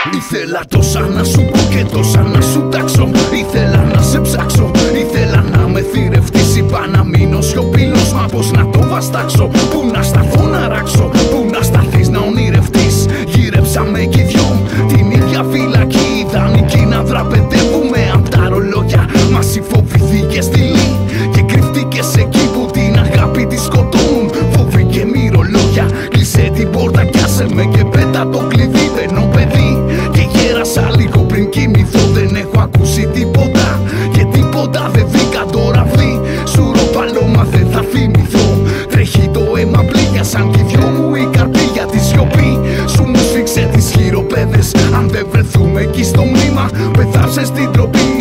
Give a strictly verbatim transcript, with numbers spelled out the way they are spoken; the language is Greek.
Ήθελα τόσα να σου πω και τόσα να σου τάξω. Ήθελα να σε ψάξω, ήθελα να με θηρευτείς. Είπα να μείνω σιωπηλός, μα πως να το βαστάξω. Πού να σταθώ να ράξω, πού να σταθείς να ονειρευτείς. Γύρεψαμε κι οι δυο την ίδια φυλακή, ιδανική να δραπετεύουμε απ' τα ρολόγια. Μας η φοβηθήκε στυλή και κρυφτήκες εκεί που την αγάπη τη σκοτώνουν φόβοι και μυρολόγια. Κλείσε την πόρτα κι άσε με και πέτα το κλειδί. Μπαίνω παιδί και γέρασα λίγο πριν κοιμηθώ. Δεν έχω ακούσει τίποτα και τίποτα δεν βρήκα το ραβδί. Σουροπαλό μα δεν θα θυμηθώ. Τρέχει το αίμα, πλήγιασαν κι οι δυο μου η καρδιά τη σιωπή. Σου μου σφίξε τις χειροπέδες. Αν δεν βρεθούμε εκεί στο μνήμα, πεθάψε στην τροπή.